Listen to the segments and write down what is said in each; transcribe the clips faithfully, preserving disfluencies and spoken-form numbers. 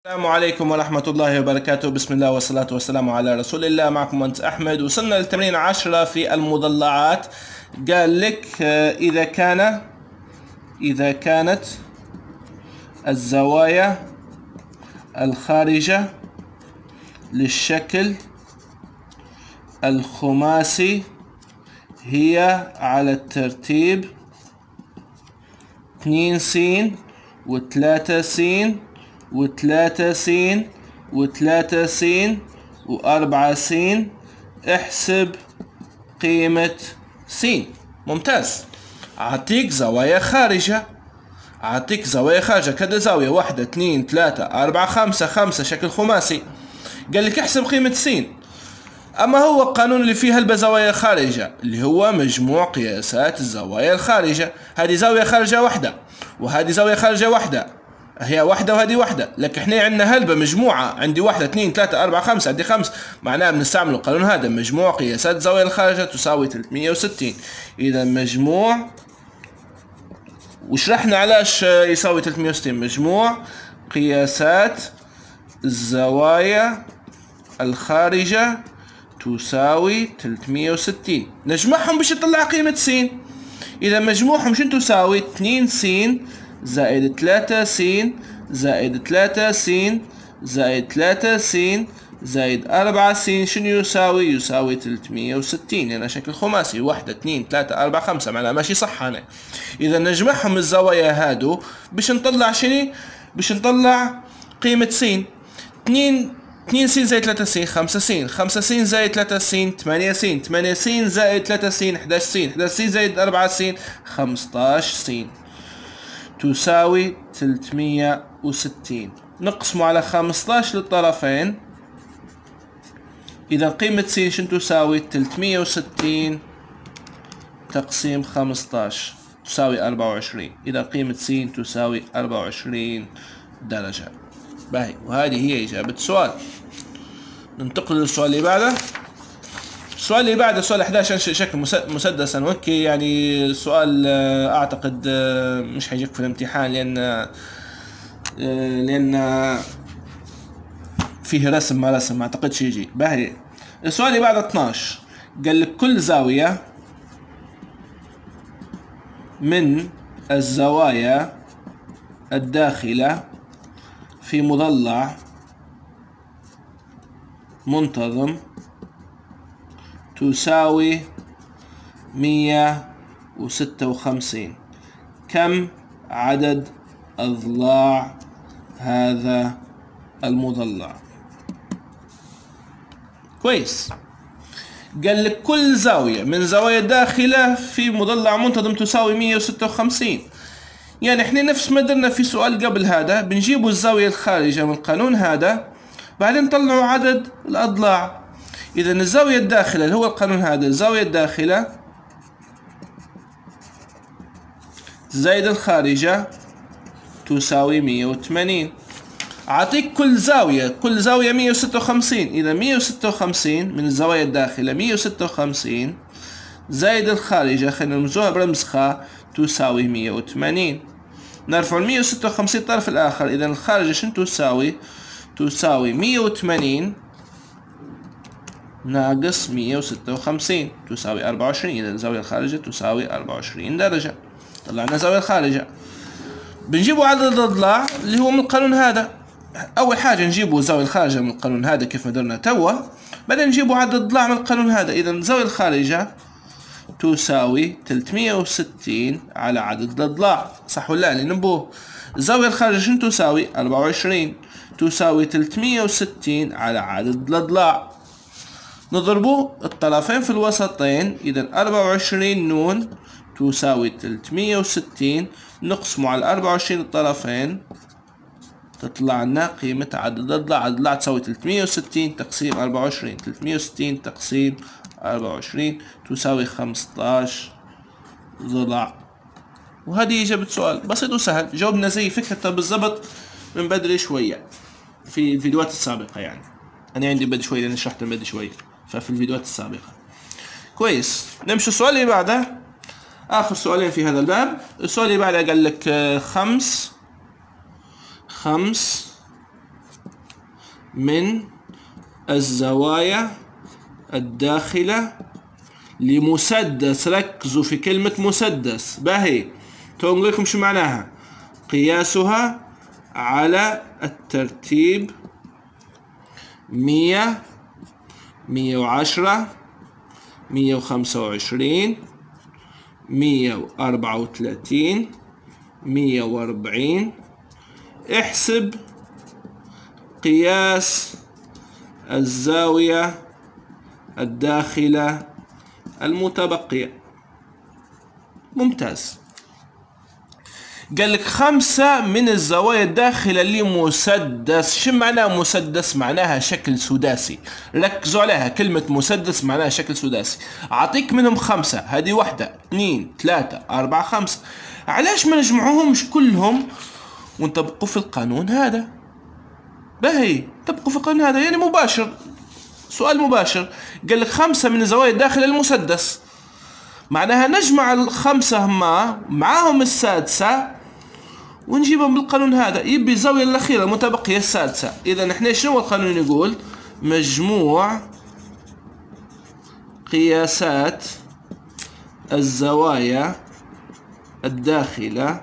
السلام عليكم ورحمة الله وبركاته. بسم الله والصلاة والسلام على رسول الله. معكم مهندس أحمد. وصلنا للتمرين عشرة في المضلعات. قال لك إذا كان إذا كانت الزوايا الخارجة للشكل الخماسي هي على الترتيب اثنين س وثلاثة س وثلاثة س وثلاثة س وأربعة س، احسب قيمة س. ممتاز. أعطيك زوايا خارجة أعطيك زوايا خارجة كذا زاوية، واحدة اثنين ثلاثة أربعة خمسة خمسة شكل خماسي. قال لك احسب قيمة س. أما هو القانون اللي فيه هلبة زوايا خارجة اللي هو مجموع قياسات الزوايا الخارجة. هذه زاوية خارجة واحدة وهذه زاوية خارجة واحدة، هي واحدة وهذه واحدة، لكن احنا عندنا هلبة مجموعة، عندي واحدة اثنين ثلاثة أربعة خمسة، عندي خمس، معناها بنستعمل القانون هذا، مجموع قياسات الزاوية الخارجة تساوي ثلاثمية وستين. إذا مجموع، وشرحنا علاش يساوي ثلاثمية وستين، مجموع قياسات الزوايا الخارجة تساوي ثلاثمية وستين. نجمعهم باش يطلع قيمة س. إذا مجموعهم شنو تساوي؟ اثنين س زائد ثلاثة س زائد ثلاثة س زائد ثلاثة س زائد أربعة س، شنو يساوي؟ يساوي ثلاثمية وستين. يعني شكل خماسي، واحدة اثنين ثلاثة أربعة خمسة، معناها ماشي صح هنا. إذا نجمعهم الزوايا هادو باش نطلع شنو؟ باش نطلع قيمة س. اثنين اثنين س زائد ثلاثة س خمسة س، خمسة س زائد ثلاثة س ثمانية س، ثمانية س زائد ثلاثة س أحد عشر س، أحد عشر س زائد أربعة س خمسة عشر س، تساوي ثلاثمية وستين. نقسمه على خمسة عشر للطرفين. إذا قيمة س شنو تساوي؟ ثلاثمية وستين تقسيم خمسة عشر تساوي أربعة وعشرين. إذا قيمة س تساوي أربعة وعشرين درجة. باهي، وهذه هي إجابة السؤال. ننتقل للسؤال اللي بعده. السؤال اللي بعده سؤال أحد عشر شكل مسدسا وكي، يعني سؤال أعتقد مش حيجيك في الامتحان لأن لأن فيه رسم ما رسم، ما أعتقدش يجي. باهي، السؤال اللي بعده اثناشر. قال لك كل زاوية من الزوايا الداخلة في مضلع منتظم تساوي مية وستة وخمسين. كم عدد أضلاع هذا المضلع؟ كويس. قال لك كل زاوية من زوايا الداخلة في مضلع منتظم تساوي مية وستة وخمسين. يعني احنا نفس ما درنا في سؤال قبل هذا، بنجيبوا الزاوية الخارجة من القانون هذا، بعدين نطلعوا عدد الأضلاع. إذا الزاوية الداخلة اللي هو القانون هذا، الزاوية الداخلة زائد الخارجة تساوي مية وثمانين. أعطيك كل زاوية كل زاوية مية وستة وخمسين. إذا مية وستة وخمسين من الزوايا الداخلة مية وستة وخمسين زائد الخارجة، خلينا نرمزوها برمز خاء، تساوي مية وثمانين. نرفع ال مية وستة وخمسين الطرف الآخر. إذا الخارجة شنو تساوي؟ تساوي مية وثمانين ناقص مية وستة وخمسين تساوي أربعة وعشرين. إذا الزاوية الخارجة تساوي أربعة وعشرين درجة. طلعنا الزاوية الخارجة. بنجيبوا عدد الأضلاع اللي هو من القانون هذا. أول حاجة نجيبوا الزاوية الخارجة من القانون هذا كيف ما درنا توا، بعدين نجيبوا عدد الأضلاع من القانون هذا. إذا الزاوية الخارجة تساوي ثلاثمية وستين على عدد الأضلاع، صح ولا لا؟ نبوه الزاوية الخارجة شنو تساوي؟ أربعة وعشرين تساوي ثلاثمية وستين على عدد الأضلاع. نضربوا الطرفين في الوسطين. إذا أربعة وعشرين نون تساوي ثلاثمية وستين، نقسموا على أربعة وعشرين الطرفين، تطلع لنا قيمة عدد الأضلاع. عدد الأضلاع تساوي ثلاثمية وستين تقسيم أربعة وعشرين، ثلاثمية وستين تقسيم أربعة وعشرين تساوي خمسة عشر ضلع. وهذه إجابة السؤال. بسيط وسهل، جاوبنا زي فكرته بالضبط من بدري شوية في الفيديوهات السابقة. يعني أنا عندي بدري شوية لأن شرحت من بدري شوية ففي الفيديوهات السابقة. كويس. نمشي السؤال اللي بعده، آخر سؤالين في هذا الباب. السؤال اللي بعده قال لك خمس خمس من الزوايا الداخلة لمسدس. ركزوا في كلمة مسدس. باهي تقول لكم شو معناها. قياسها على الترتيب مية، مية وعشرة، مية وخمسة وعشرين، مية وأربعة وثلاثين، مية وأربعين. احسب قياس الزاوية الداخلة المتبقية. ممتاز. قال لك خمسة من الزوايا الداخلة لمسدس. شو معناه مسدس؟ معناها شكل سداسي. ركزوا عليها، كلمة مسدس معناها شكل سداسي. أعطيك منهم خمسة، هذه واحدة اثنين ثلاثة أربعة خمسة. علاش ما نجمعوهمش كلهم ونطبقوا في القانون هذا؟ باهي طبقوا في القانون هذا، يعني مباشر، سؤال مباشر. قال لك خمسة من الزوايا الداخلة المسدس، معناها نجمع الخمسة هما معاهم السادسة ونجيبهم بالقانون هذا. يبي الزاوية الأخيرة المتبقية السادسة. إذا نحن شنو القانون يقول؟ مجموع قياسات الزوايا الداخلة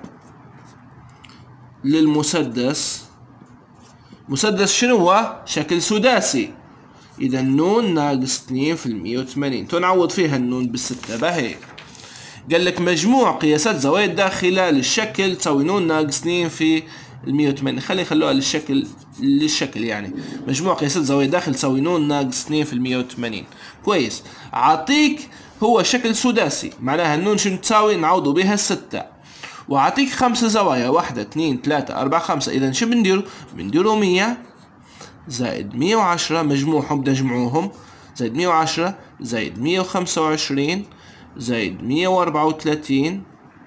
للمسدس. مسدس شنو هو؟ شكل سداسي. إذا النون ناقص اثنين في المية وثمانين. تنعوض فيها النون بالستة. باهي قال لك مجموع قياسات زوايا الداخلة للشكل تساوي نون ناقص اثنين في المية وثمانين. خلي نخلوها للشكل، للشكل يعني مجموع قياسات زوايا الداخل تساوي نون ناقص اثنين في المية وثمانين. كويس. أعطيك هو شكل سداسي، معناها النون شنو تساوي؟ نعوضوا بها الستة. وأعطيك خمسة زوايا، واحدة اثنين ثلاثة أربعة خمسة. إذا شو بنديروا؟ بنديروا مية زائد مية وعشرة مجموعهم، بدنا نجمعوهم، زائد مية وعشرة زائد مية وخمسة وعشرين زائد مية وأربعة وثلاثين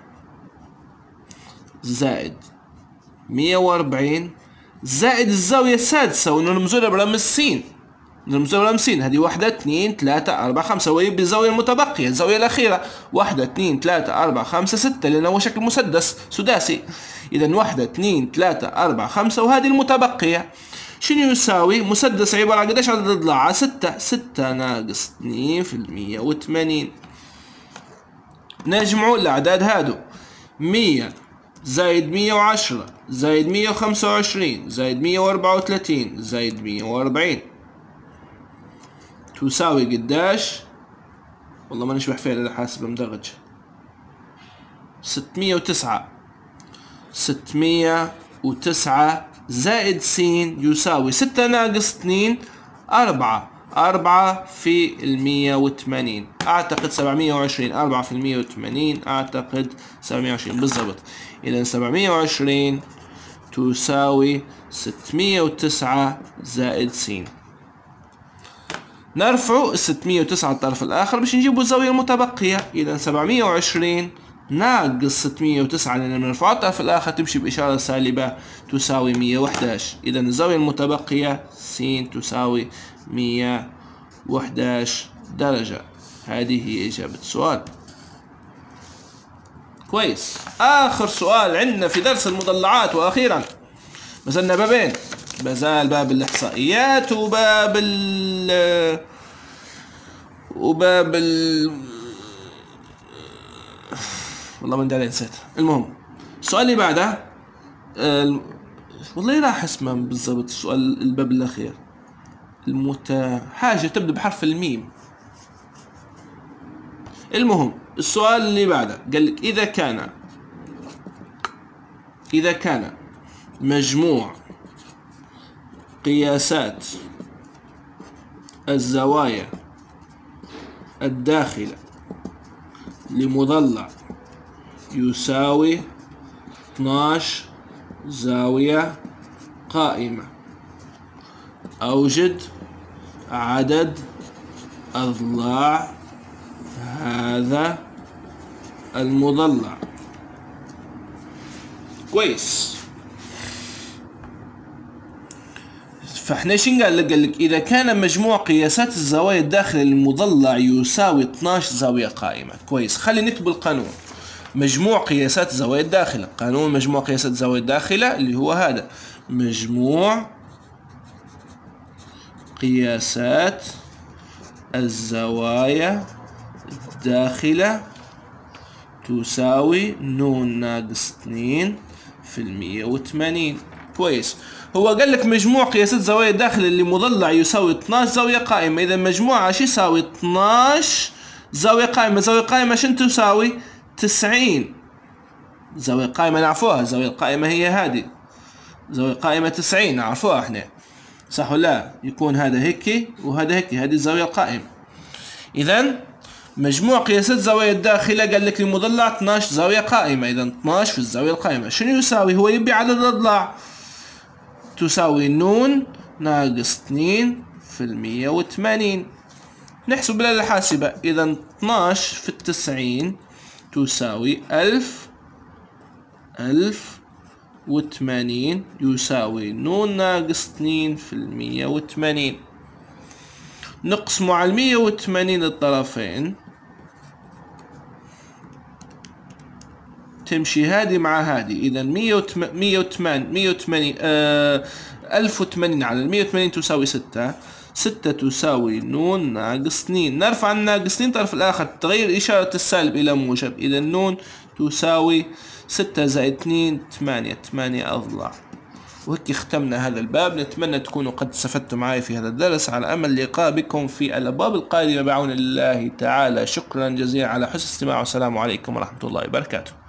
زائد مية وأربعين زائد الزاوية السادسة ونرمزولها برمز سين. نرمزولها برمز سين. هذه واحدة اثنين ثلاثة أربعة خمسة، ويبي الزاوية المتبقية الزاوية الأخيرة واحدة اثنين ثلاثة أربعة خمسة ستة، لأنه هو شكل مسدس سداسي. إذا واحدة اثنين ثلاثة أربعة خمسة، وهذه المتبقية. شنو يساوي؟ مسدس عبارة عن قديش عدد الأضلاع؟ ستة. ستة ناقص اثنين في المية وثمانين. نجمعوا الأعداد هادو. مية زائد مية وعشرة زائد مية وخمسة وعشرين زائد مية وأربعة وثلاثين زائد مية وأربعين تساوي قداش؟ والله ما نشبح فيها لأ حاسب مدرج. ستمية وتسعة. ستمية وتسعة زائد س يساوي ستة ناقص اثنين أربعة. أربعة في المية وثمانين. أعتقد سبعمية وعشرين. أربعة في المية وثمانين أعتقد سبعمية وعشرين بالضبط. إذا سبعمية وعشرين تساوي ستمية وتسعة زائد س. نرفع ال ستمية وتسعة الطرف الآخر باش نجيبوا الزاوية المتبقية. إذا سبعمية وعشرين ناقص ستمية وتسعة، لأن نرفع الطرف الآخر تمشي بإشارة سالبة، تساوي مية وأحد عشر. إذا الزاوية المتبقية س تساوي مية وأحد عشر درجة. هذه هي إجابة السؤال. كويس. آخر سؤال عندنا في درس المضلعات، وأخيرا بزلنا بابين. بزال باب الإحصائيات وباب ال وباب ال والله من داري نسيت. المهم السؤال اللي بعده ال... والله راح اسمه بالضبط السؤال الباب الأخير. المت حاجة تبدأ بحرف الميم. المهم السؤال اللي بعده قال لك إذا كان إذا كان مجموع قياسات الزوايا الداخلة لمضلع يساوي اثناشر زاوية قائمة، أوجد عدد أضلاع هذا المضلع. كويس. فاحنا ايش قال لك؟ قال لك إذا كان مجموع قياسات الزوايا الداخلة للمضلع يساوي اثناشر زاوية قائمة. كويس. خلي نكتب القانون. مجموع قياسات الزوايا الداخلة، قانون مجموع قياسات الزوايا الداخلة اللي هو هذا، مجموع قياسات الزوايا الداخلة تساوي ن ناقص اثنين في المية وثمانين. كويس. هو قال لك مجموع قياسات زوايا الداخل اللي مضلع يساوي اثناش زاوية قائمة. إذا مجموعها شو يساوي؟ اثناش زاوية قائمة. زاوية قائمة شنو تساوي؟ تسعين. زاوية قائمة نعرفوها، الزاوية القائمة هي هذه، زاوية قائمة تسعين نعرفوها احنا، صح ولا لا؟ يكون هذا هيك وهذا هيك، هذه الزاوية القائمة. إذا مجموع قياسات زوايا الداخلة قال لك المضلع اثناش زاوية قائمة. إذا اثناش في الزاوية القائمة شنو يساوي؟ هو يبي عدد الأضلاع، تساوي ن ناقص اثنين في المية وثمانين. نحسب بالآلة الحاسبة. إذا اثناش في التسعين تساوي ألف. ألف وثمانين يساوي ن ناقص اثنين في المية وثمانين. نقسم على المية وثمانين الطرفين، تمشي هذه مع هذه. إذا مية وثمانين مية وثمانين آه ألف وثمانين على المية وثمانين تساوي ستة. ستة تساوي ن ناقص اثنين. نرفع الناقص اثنين طرف الآخر، تغير إشارة السالب إلى موجب. إذا ن تساوي ستة زائد اثنين ثمانية. ثمانية أضلاع. وهيك ختمنا هذا الباب. نتمنى تكونوا قد استفدتم معي في هذا الدرس، على أمل اللقاء بكم في الأبواب القادمة بعون الله تعالى. شكرا جزيلا على حسن الاستماع، والسلام عليكم ورحمة الله وبركاته.